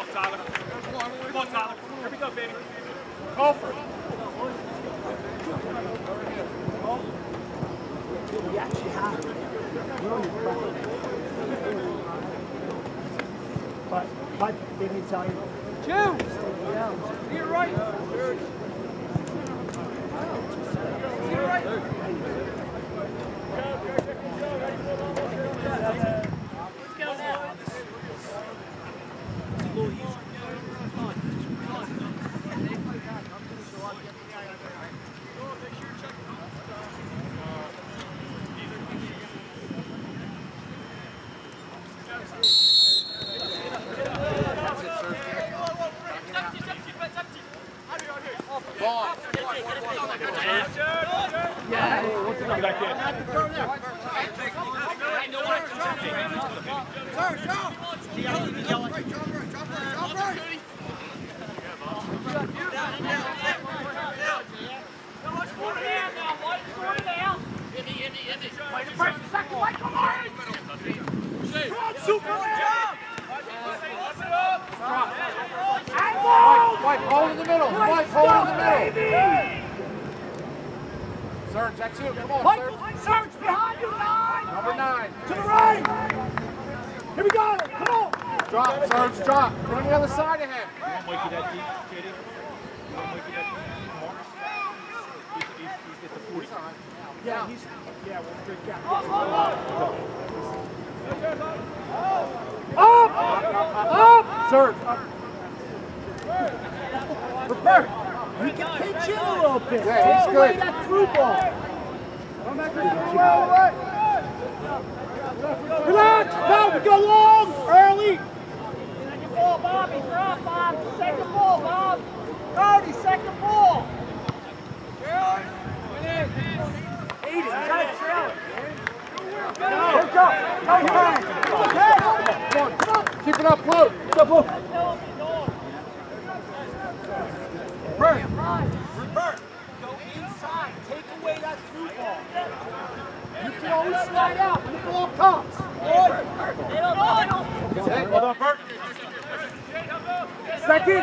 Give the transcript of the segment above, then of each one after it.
Tyler. Come on, Tyler. Here we go, baby. Call for it. Yeah, she has it. But didn't he tell you? Two! You're right. You're right. White, hold in the middle. White, hold in the middle. Surge, that's you. Come on, Surge. Surge behind you, 9. Number 9. To the right. Here we go. Come on. Drop, Surge, drop. Get on the other side of him. You want Mikey that deep, JD? You want Mikey that deep? Marcus? He's at the 40. Yeah, he's well, good gap. Up! Surge, up. Bert, we can pinch in a little bit. Yeah, he's Take away good. that through ball. Relax! No, we go long! Early! Second ball, Bobby. Drop, Bob. Second ball, Bob. 30, second ball. Aiden, you gotta trail it. Go! Go! Go! Keep it up, Blue. Go, Blue. Bert, go inside. Take away that through ball. You can always slide out when the ball comes. Hold on, Bert. Second.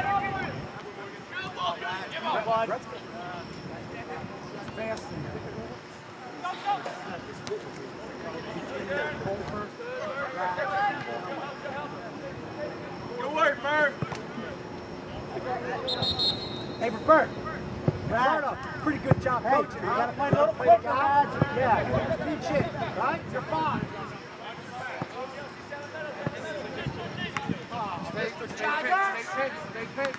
Good work, Bert. Hey, Bert. Pretty good job coaching. You gotta play a little quicker, guys. Yeah, pinch it, right? You're fine. Stay pitch.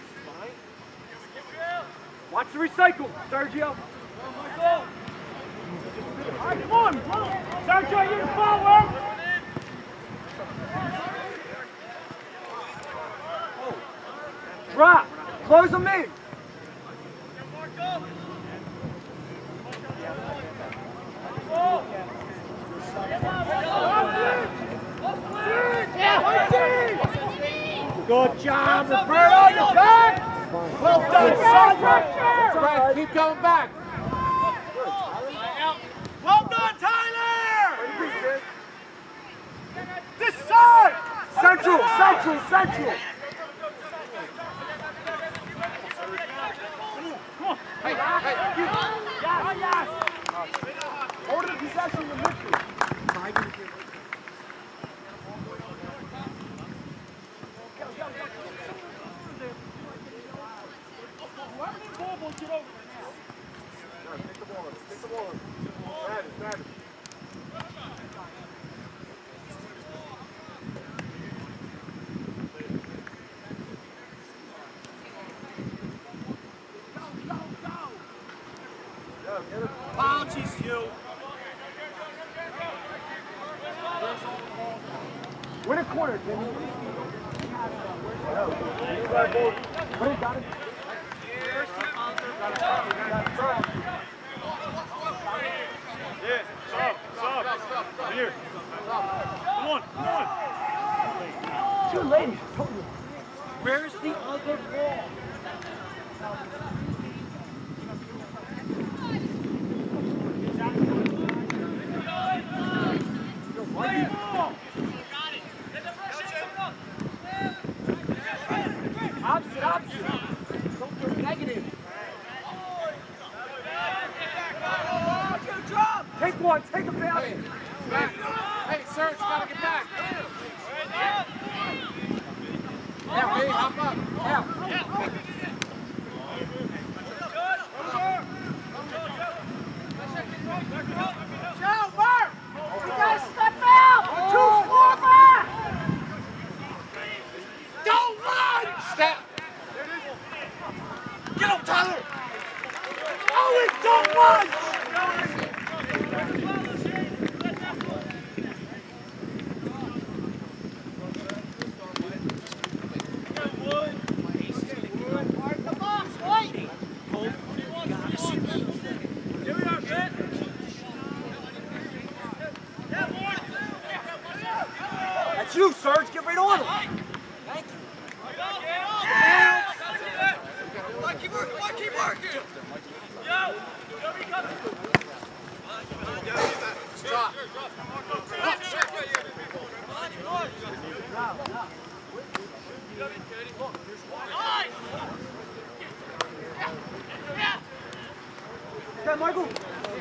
Watch the recycle, Sergio. All right, come on. Sergio, you can forward. Drop. Close them in. Good job, Roberto. You're back. Well done, son. Keep going back. Well done, Tyler. This side. Central. Hey. Yes. Hold the possession of victory. Apologies, you. Win a corner, Jimmy. Win it, got it. Yeah, stop. Here. Come on. Too late. Where's the other ball? You gotta step out! Too far back! Don't run! Step. Get him, Tyler! Owen, don't run! That's you, Serge. Get right on him. Thank you. Keep working! Yo! Stop! Okay, Michael.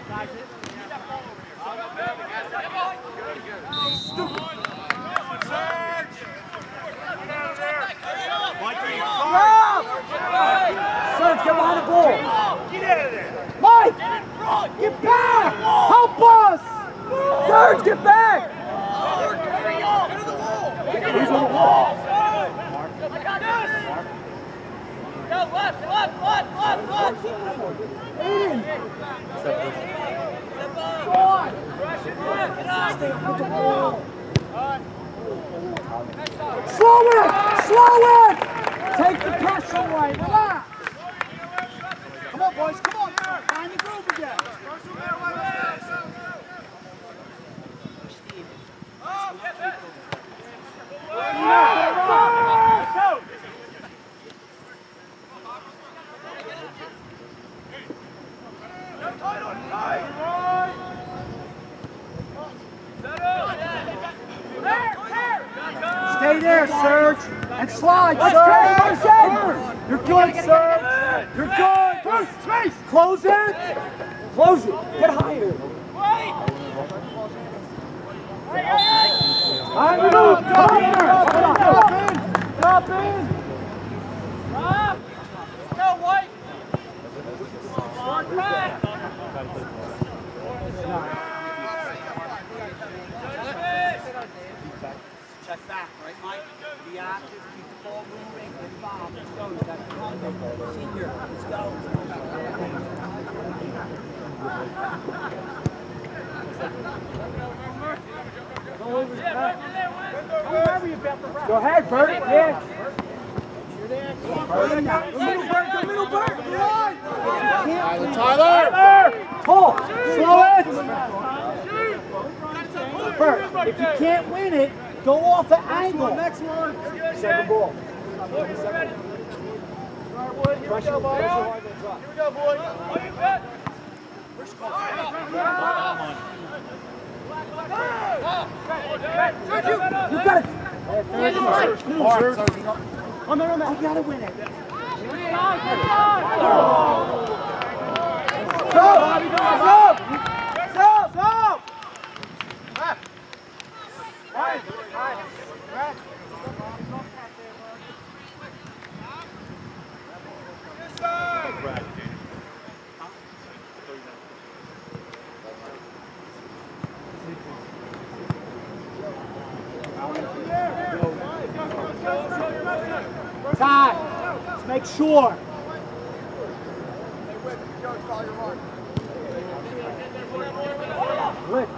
Serge, get behind the ball. Get out of there! Mike! Get back! Help us! Serge, get back! He's on the wall. Go left! Aiden! Stay up with the ball. Slow it! Take the pressure away. Relax. Come on, boys. Come on. Find the groove again. Stay there, Serge, and slide, Serge. You're good, Serge. You're good. Close it. Close it. Get higher. On the move. Drop in. Go, White! Start back! Check back, right, Mike? Be active, keep the ball moving, and Bob, let's go. You got to come. Senior, let's go. Go ahead, Bert. Yeah. Little Bert. Tyler! Pull. Slow it. Bert, if you can't win it, go off the angle. Next one. Second ball. Pressure, Here we go, boys. Are you good? You got it. Oh, no. I gotta win it. Stop! Ty, let's make sure. Good.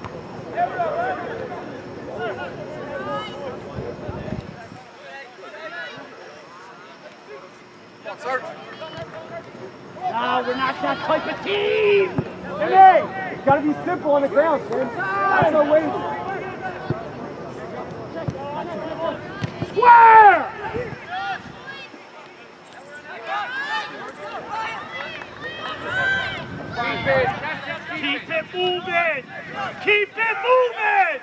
No, we're not that type of team. Hey, it's got to be simple on the ground, Tim. That's no way. Square! Keep it moving! Keep it moving!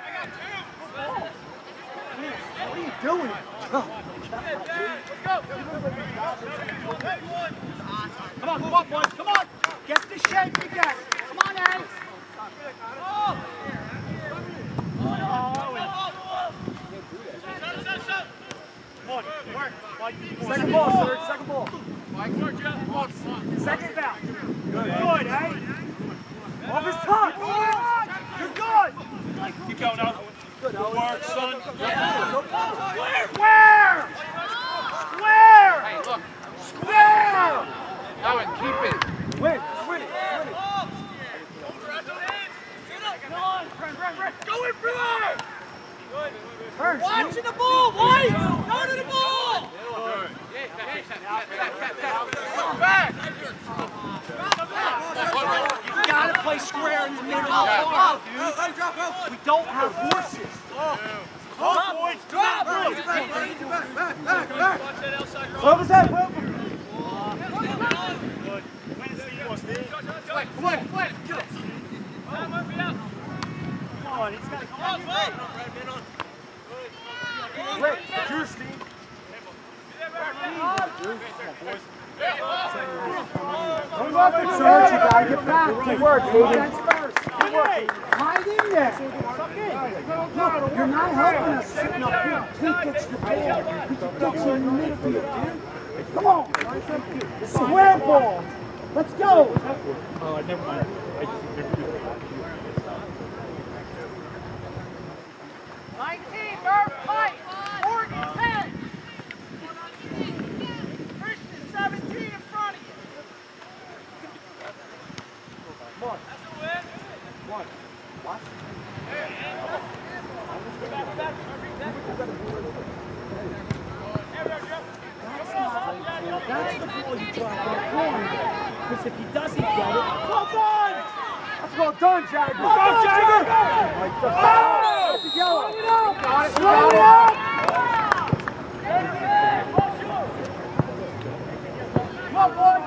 What are you doing? Let's go! Come on, boys, come on! Get the shape again. Come on, Ed. Come on, Second ball, Serge. Second ball. Second foul. Good, eh? Off his top. You're good. Keep going now. Good work, son. Where? Hey, look. Square! Owen, keep it. Win. Just win it. Go in front! Turn, Watching the ball, White! Go to the ball! Back. You gotta play square in the middle of the park, dude. We don't have horses. Drop! Throw his head, Will. Flick. Come on, he's got to come on. Rick, it's your Steve. Serge, you gotta get back. Good work, baby. Good work. Hide in there. Look, you're not helping us sitting up here. We get your ball. We can get you in the midfield, dude. Come on. Square ball. Let's go. Oh, never mind. 19, Murph, Mike! Oregon, 10! Christian, 17 in front of you! One. Watch. That's the ball you try to get going. Because if he doesn't get it, well done! That's well done, Jagger! Well done, Jagger! Got the yellow. Got it. Come on, boys!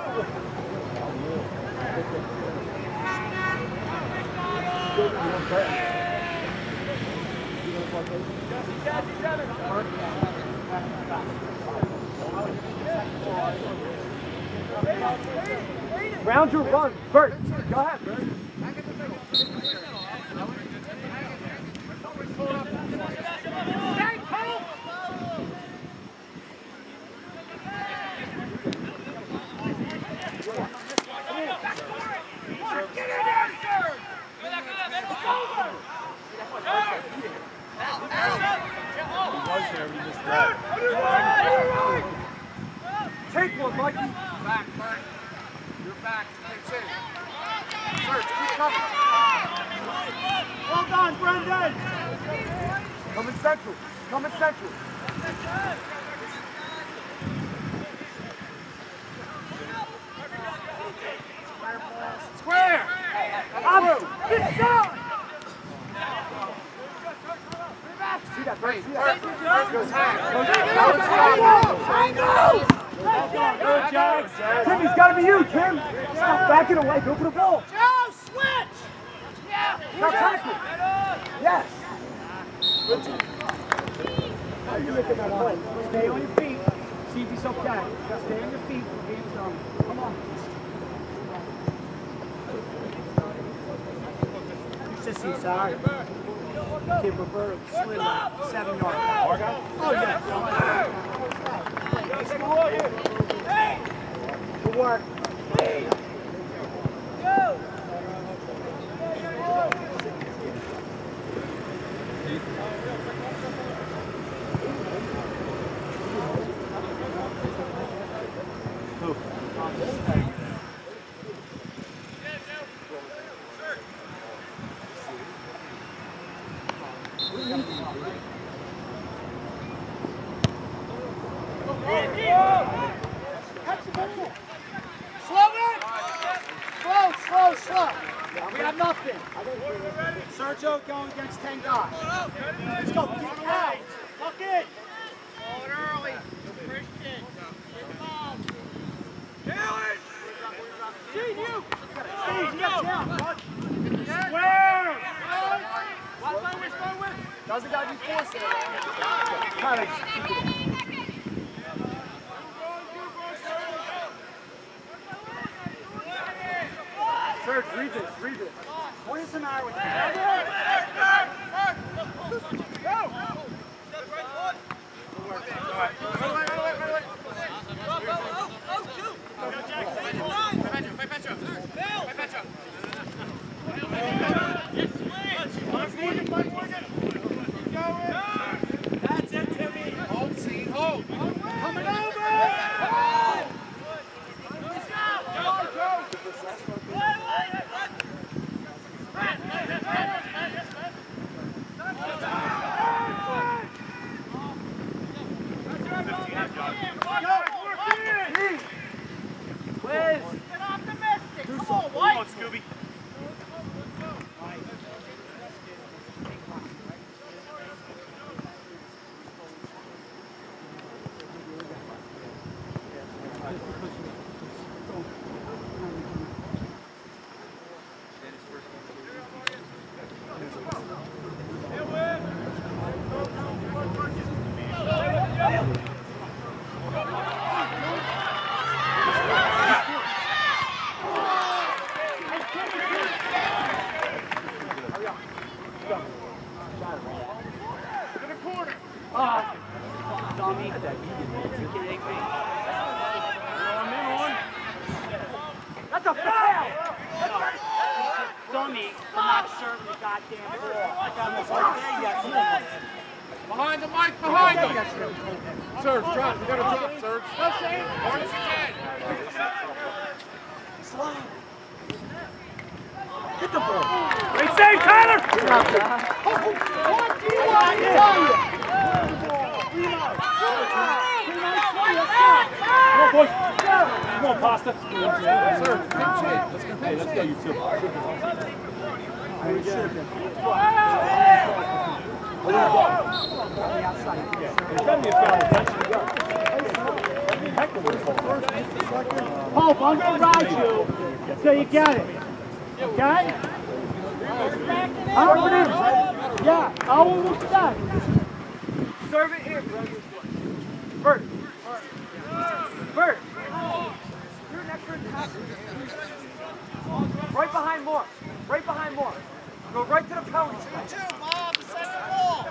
Round your run. Bert, go ahead, Bert. Take one, Mikey. Back, Bert. You're back. It's in. Serge, keep coming. Well done, Brendan. Coming central. Coming central. Square. Abu. This side. See that, Bert? See that? Good, Jags. Timmy's got to be you, Tim. Stop backing away. Go for the ball. Joe, switch! Yeah! Now tackle. Yes. How you making that play? Stay on your feet. See if he's okay. Stay on your feet. The game's done. Come on. Consistency, sorry. Kid Roberto slid 7 yards. Oh, yeah. Good work. Go! Slow. We have nothing. Sergio going against 10 guys. Let's go. Get out. Look in. Hold early. Christian. Get the ball. Taylor. Steve, you. Steve, you got down. Square. What which way? Doesn't got to be forced. Kind of. Serge, read this. What is the matter with you? That's a foul! Dummy for not serving the goddamn ball. Behind the mic, behind him! Serge, drop. You gotta drop, Serge. Hard as you can. Get the ball. Great save, Tyler! Come on, boys. Come on, Pasta. Serge, pinch hit. Let's go. Hey, let's go, you two. It's gotta be a foul eventually. Hope, I'm gonna ride you till you get it. Okay? I'm gonna, yeah, I will stop. Serve it here, brother. Bert. Bert. You're next to the top. Right behind Moore. Right behind Moore. Go right to the penalty spot. Two, Bob, set the ball.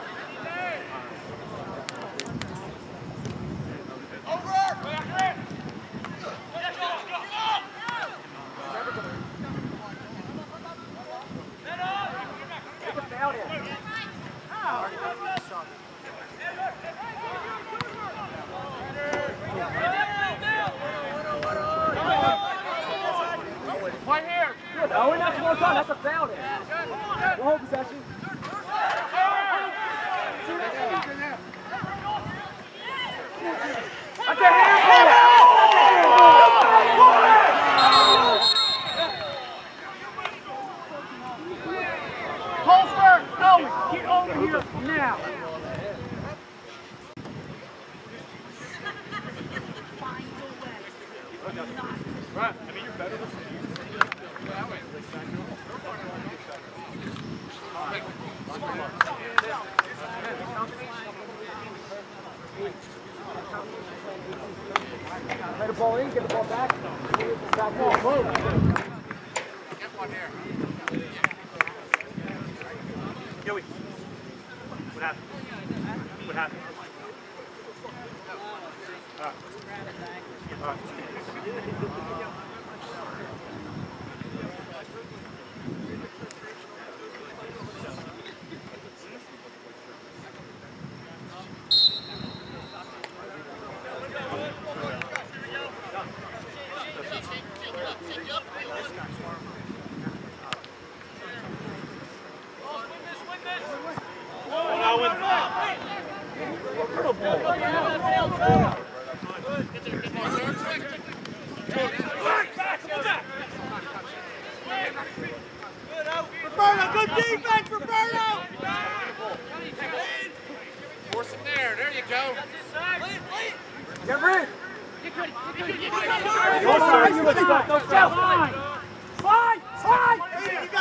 Right here. Good. Oh, that's one time. That's a foul there. We'll hold possession. That's a Holster, Owen, get over here now. Right. I mean, you're better than Play the ball in, get the ball back. Back ball, move. Get one here. Joey. What happened? What happened? Roberto, good defense, Roberto! Force it there. There you go. Get rid. Go, sir. You let's stop. Go, Slide! Slide!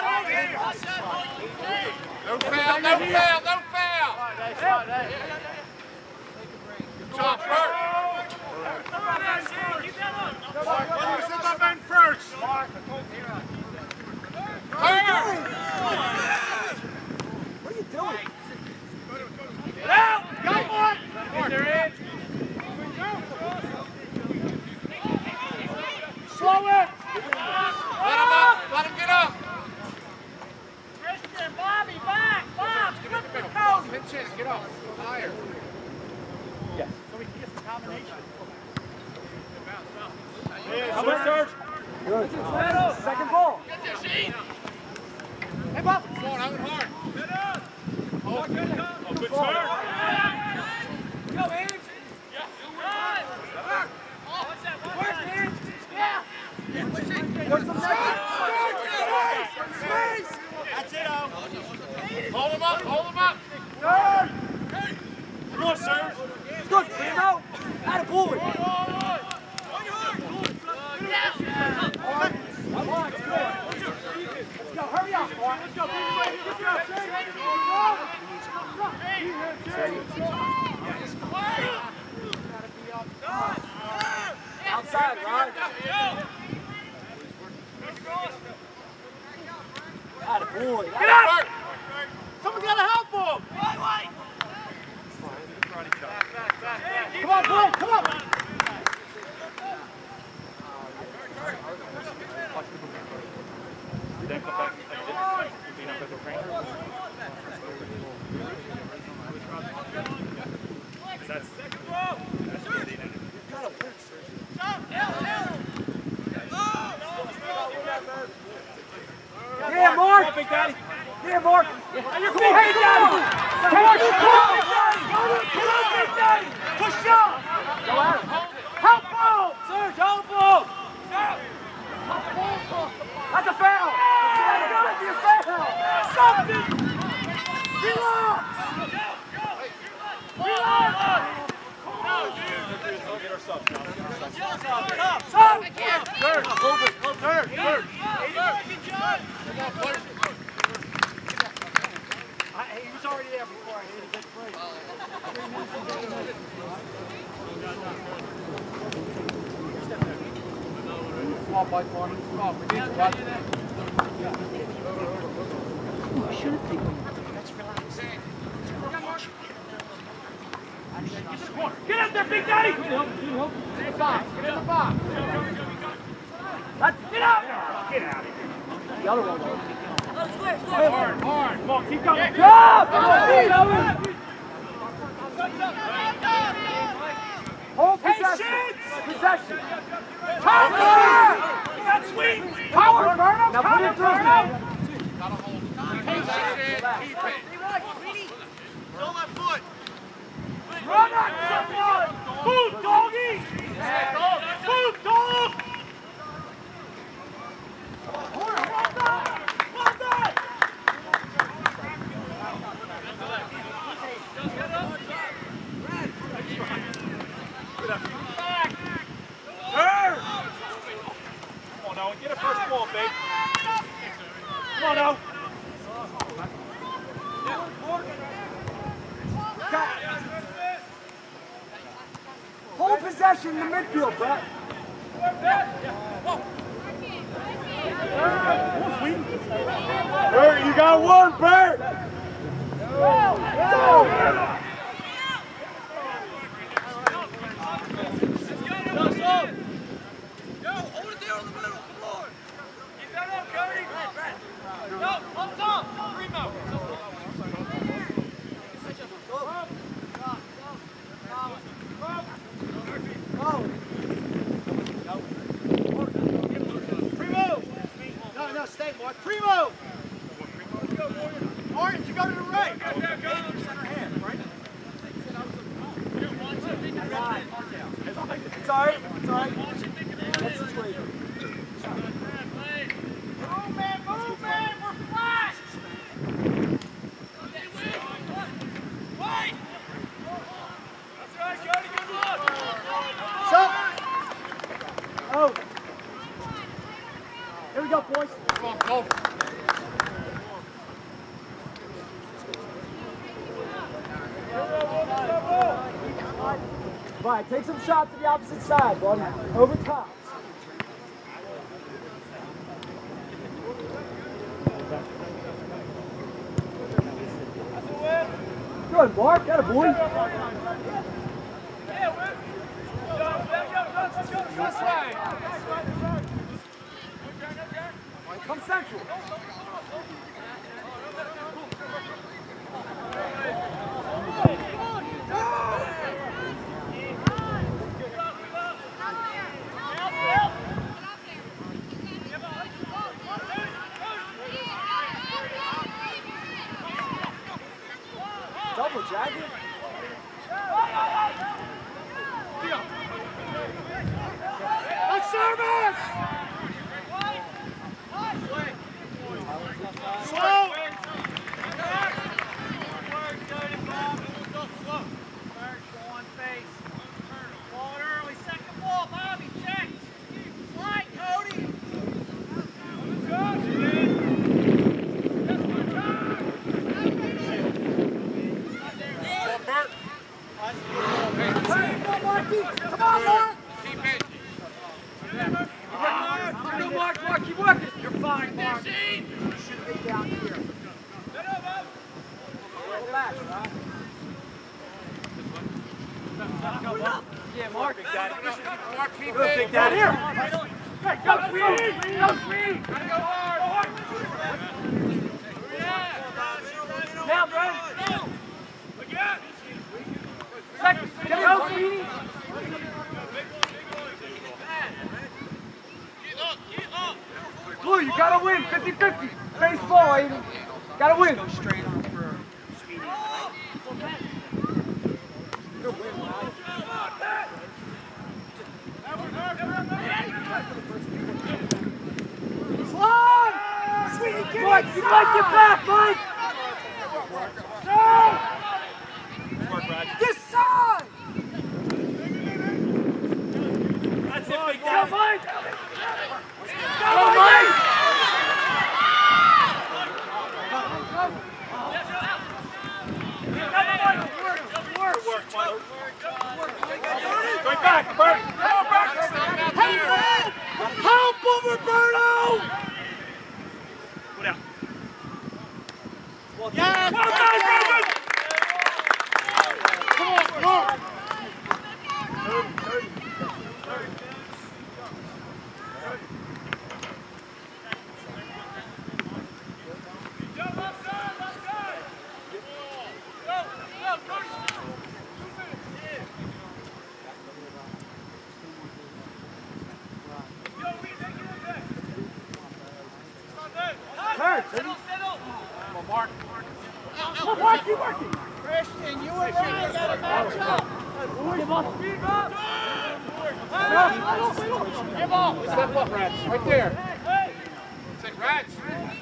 No foul, no foul, no foul! Good job, Bert. Sit up in first. Turn! What are you doing? Get out! Got one! They're in. Slow it! Let him up! Let him get up! Christian, Bobby, back! Bob, Get in the middle. Pinch in, get up. Higher. Yes. So we can get the combination. How much, Serge? Good. Second ball. Get this sheet! Hey, Bob. Come on, out hard. Oh, good turn. Go, Ange. Work, Ange. Yeah. There's some space. That's it, Hold him up, hold him up! Turn. Come on, Serge. Good, Primo. Atta boy. boy. Get up! Someone's got to help him! Come on, boy, come on! Then come back and clean up as a trainer. That's second ball. That's what they did. Yeah, Mark! Big Daddy! Yeah, Mark! And your feet, Big Daddy! Come on, Big Daddy! Push up! Go at him. Help him! Serge, help him! That's a foul! That's gotta be a foul! Something! Relax! Relax! Get ourselves down. Stop! Third, move it. Go third. He was already there before I hit a good break. Come on, Mike, Come on, we need to run. Get up there, Big Daddy! Get in the box. Get in the box. Get up! Get out of here. The other one. Hard. Come on, keep going. Go! Hold possession. Possession. Power! That's sweet! Power! Now put it through. Gotta hold. Keep it. Still left foot. Run on someone! Move, doggy! Move, dog! Well done! Well done! Turn! Come on now, get a first ball, babe. Come on now. Hold possession in the midfield, Brett. Bert, you got one, Bert! No, stay, Mark. Primo! Martin, you go to the right. Center hand, right? It's all right. It's all right. That's his way. Move, man, we're flat! Wait! That's right, Cody, good luck! Stop. Oh. Here we go, boys. Come on, go. Right, take some shots to the opposite side, buddy. Over top. Good, Mark. Got a boy. This way! Come central. Double jacket. Let's service! Slow! Come on, Mark. Keep it. Mark, keep working. You're fine, Mark. You should have been down here. Mark. Big Daddy. Mark, keep Good, it. Big Daddy. Here. Hey, go speed. Go speed. Gotta go hard. Down, Brian. Second. Go speed. Blue, you gotta win. 50-50. Baseball, Aiden. Gotta win. Straight on for Speedy. Slide! Speedy, get Mike, you might get back, Mike! Work, Brad. This side! That's it, Big Go, Daddy. Mike! Go, Mike! Good work, Mike. Going back, Bert. Come on, Brad. Stop that there. Help him, Roberto! Go down. Yes! Well done, Brendan. Come on! Christian, you and Ryan got to match up. Step up, Rats. Right there. Take Rats.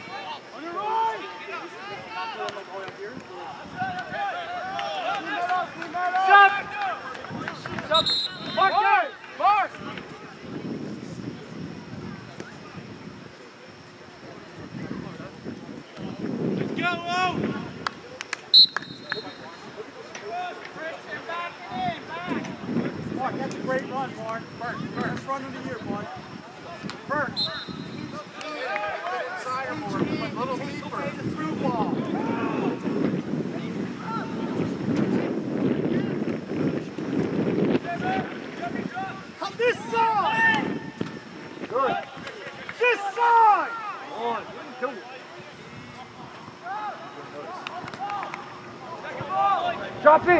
Mark, Mark! Mark, that's a great run, Mark. Best run of the year, Mark. Bert. Inside or more, but a little deeper. The through ball. Come this side! Good. This side! On. Go. Drop in.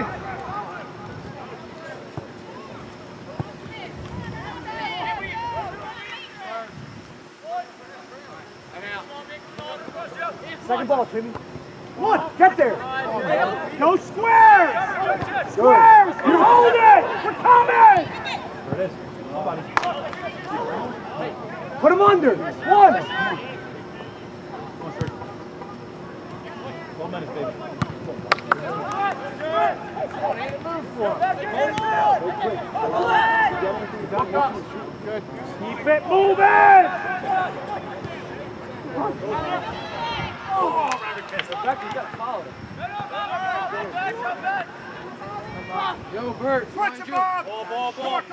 Second ball, Timmy. Come on, get there. Go squares. Squares. You hold it. We're coming. There it is. Put him under. One. 12 minutes, baby. Good. Keep it moving. Yo, Bert. Ball. Come on.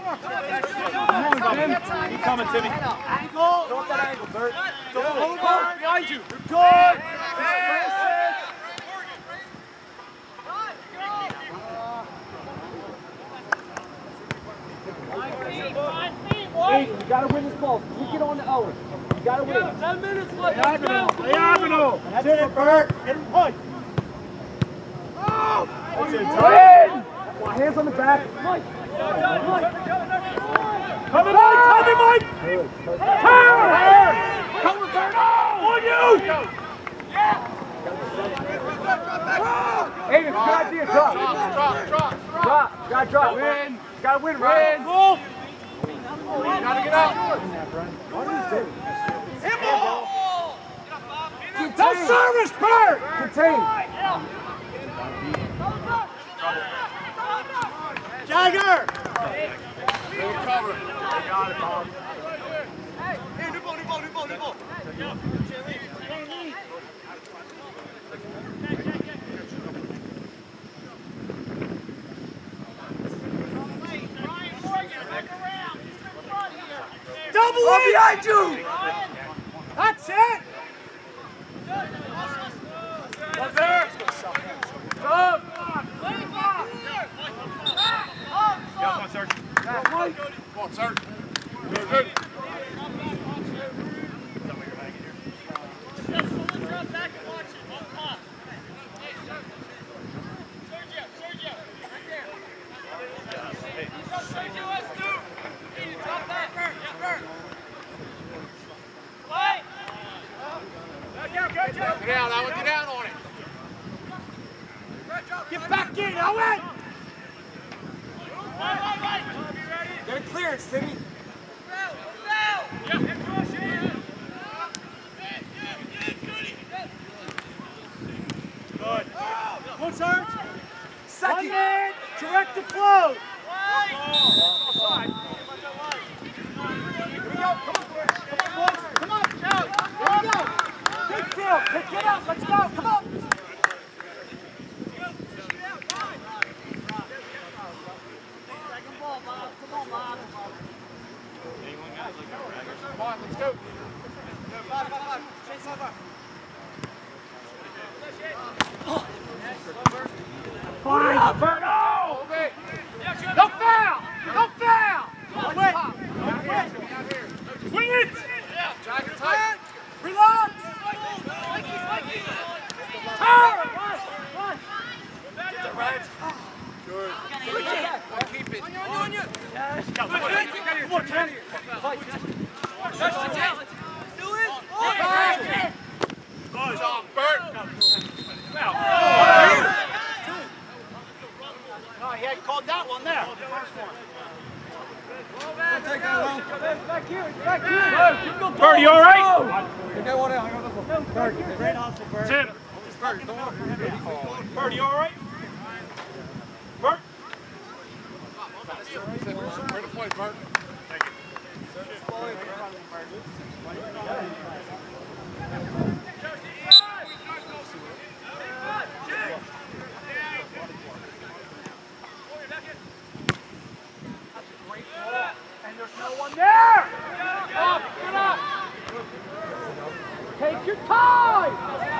Keep coming, Timmy. Angle. Don't that angle, Bert. Hold on. Behind you. Good. Hey, you gotta win this ball. Kick it on the Owen. You gotta win. 10 minutes left. Diagonal. That's it, Bert. Get him punch. That's it, Win! Hands on the back. Mike. Come in, Mike. Come in, Mike. Turn. Come, Roberto. On you. Aiden, good idea. Drop. Drop. Gotta drop. Win. Gotta win, Ryan. Gotta get up. No service, Bert. Contain. Jagger. Good cover. Double up behind you. That's it. What's there? Yeah, come on, Serge. Yeah, Come on, Serge. Good, good. Get down, Owen, get down on it. Get back in, Owen! Get a clearance, Timmy. Good. Come on, Sarge. Second. Direct the flow. Offside. Here we go. Come on, boys. Come on. Here we go. Big field. Pick it up. Let's go. Come on. Second ball, Bob. Come on, Bob. Come on, let's go. Chase over. Fine, Alberto! Okay. No foul! No foul! Wait! Swing it! Jack it tight. Relax! Turn! Good. Keep it. Come on, Kenny! Good job, Bert. No, he hadn't called that one there. Bert, you all right? Tim. Bert, you all right? Bert? Where to play, Bert? And there's no one there! Get up! Take your time!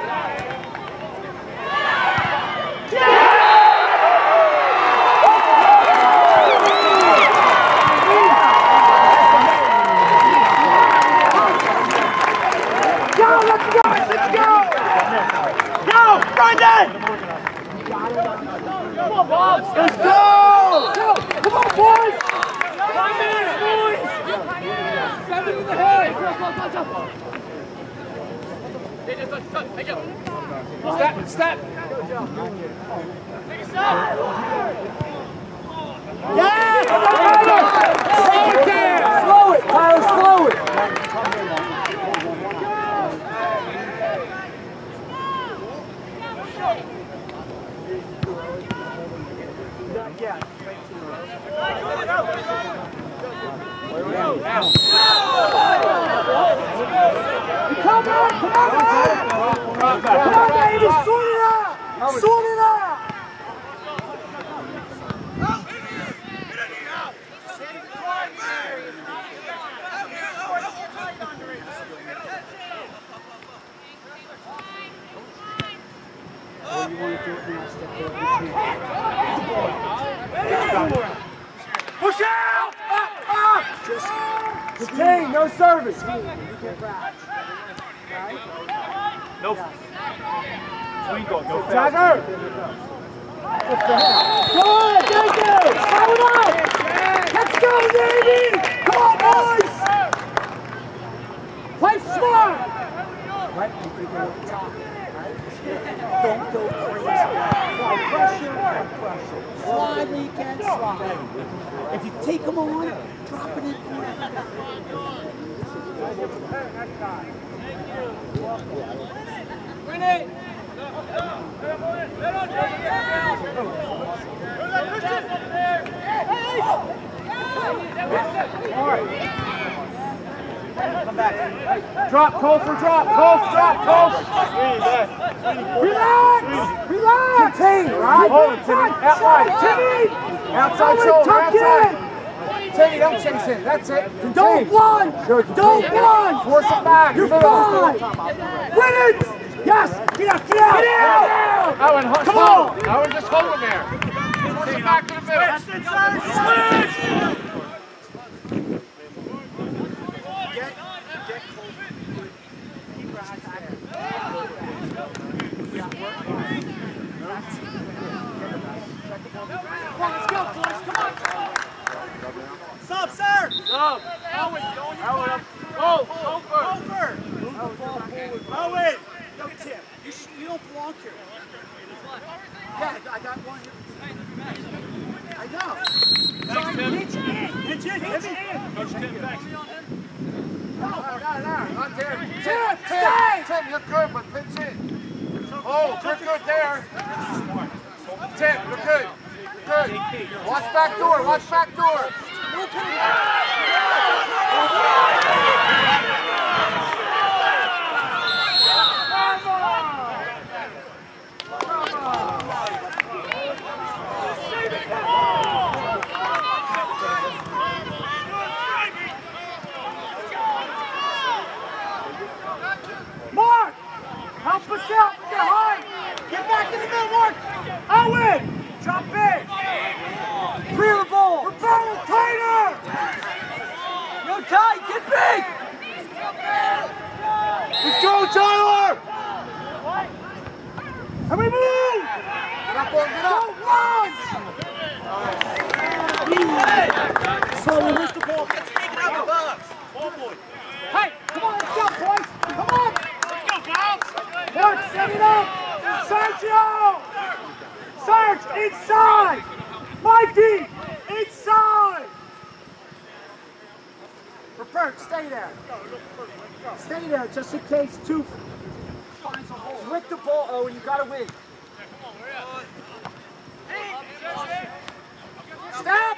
Go, let's go! Go, Brendan! Come on, Bob! Let's go! Come on, boys! 5 minutes, boys! 7 in the head! Step! Take a step! Yes! Slow it down! Slow it, Tyler, slow it! Yeah. Come on, baby, sort it out! Sort it out! You want to do it now, step there. Push out! Up! Just detain, no service. You can crash. Right? No. Swing goal, no foul. Jagger! Good, thank you! Power it up! Let's go, baby! Come on, boys! Play smart! Right? You can go up top. Don't go crazy. Apply pressure. Slide where you can slide. If you take them on, drop it in. Win it! All right. Come back. Drop, Cole for drop. Cole, drop, Cole. Relax! Relax! Contain, right? Outside, Timmy! Outside shoulder, outside. Timmy, don't chase it. That's it. Contain. Don't run! Don't run! Force it back. You're fine! Win it! Yes! Get out! Get out! Get out! Owen, Come on! Owen, just hold him there. Force it back to the middle. That's it, sir! Switch! Sub, sir! Sub. Owen, go on your Owen, back. go first. Over! Owen! Yo, Tim, you don't belong here. Yeah, I got one here. I know. Thanks, Tim. Pitch in, Timmy. Coach Tim, thanks. No, not there. Tim, stay! Tim, you're good, but pitch in. Oh, you're good there. Tim, you're good. You're good. Watch back door, watch back door. Mark! Help us out with your height! Get back in the middle, Mark! Owen! Drop in! Clear the ball! Roberto, tighter! Yo, tight! Get big! Let's go, Tyler! And we move! Get up, boy, get up. So we missed the ball. Get taken out the box. Ball boy. Hey, come on, let's go, boys! Come on! Let's go, Giles. Mark, set it up! Sergio! Serge, inside! Mikey, inside! Robert, stay there. Stay there, just in case two finds a hole. With the ball, Owen, you gotta win. Stop!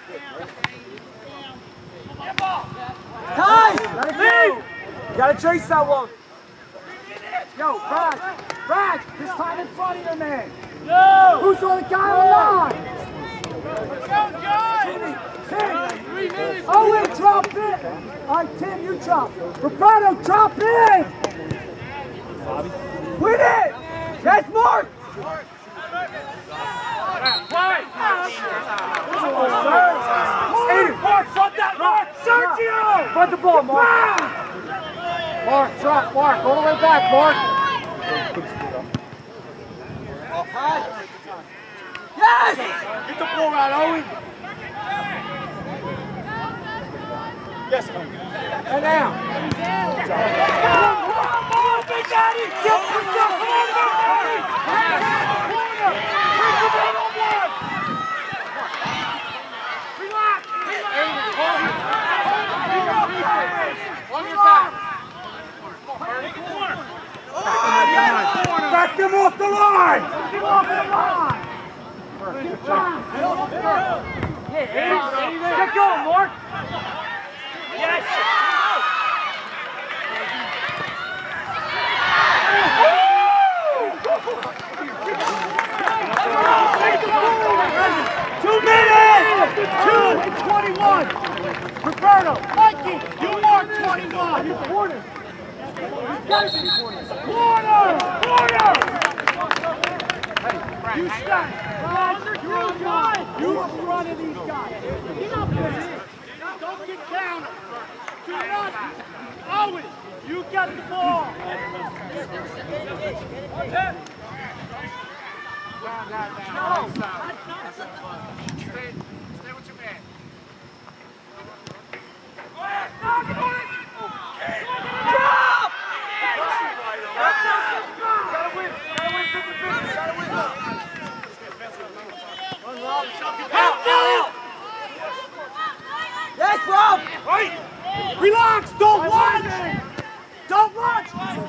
Ty! Let it go! You gotta chase that one. Yo, Brad, this time in front of your man. No! Who's on the guy on the line? Let's go, John! Tim! Owen, drop in! All right, Tim, you drop. Roberto, drop in! Win it! That's Mark! Mark, front that, Mark! Sergio! Front the ball, Mark! Mark, drop, Mark, all the way back, Mark! Yes! Get the ball out, Owen! Yes. And now! Come on, Big Daddy! Get yourself in the corner! Bring the ball on one! Relax! On your back. Back them off the line! Get off the line! Get going, Mark! Yes! 2 minutes! 2:21! Roberto, Mikey, you mark 21! Corner! Corner! You stop! You in front of these guys! Get up there! Don't get counted! Do not! Owen, you got the ball! No. Stay with your man. Drop! Yes, Rob! Right. Relax! Don't lunge! Don't lunge!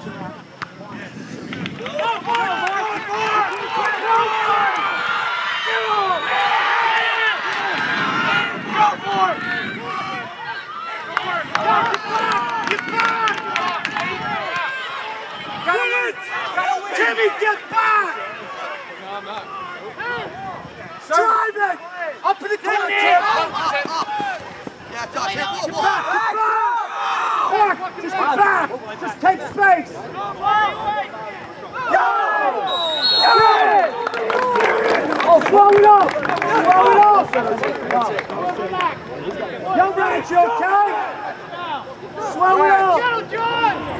Timmy, get back! No, I'm not. Drive it! Up in the corner, Tim! Yeah, Josh, here, Get back! Mark, just get back! Just take space! Yo! Oh, slow it up! Slow it up! Young Rich, you okay? Slow it up! Go, John!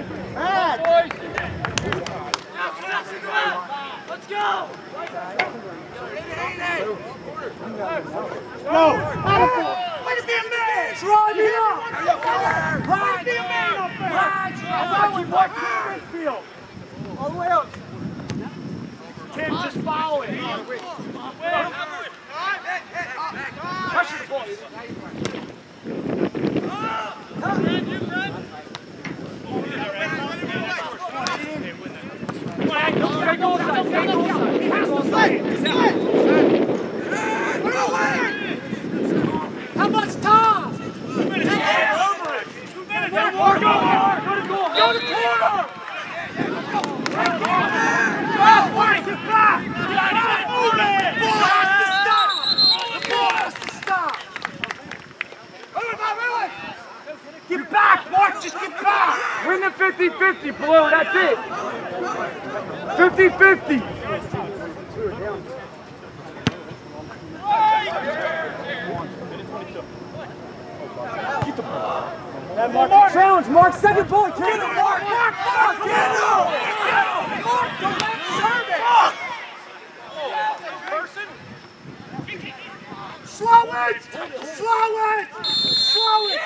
Let's go! No! Way to be a man! Drive it up! Way to be a man up there! What midfield? All the way up. Tim, just follow it. Pressure the ball. How much time? 2 minutes. Over it. 2 minutes. Go to goal. Go to corner. Get back. Get back, Mark, just get back! Win the 50-50, Blue, that's it. 50-50. Mark, challenge, Mark, second ball, Get him, Mark! Mark! Get him! Mark, don't let him serve it! Slow it! Slow it! Slow it!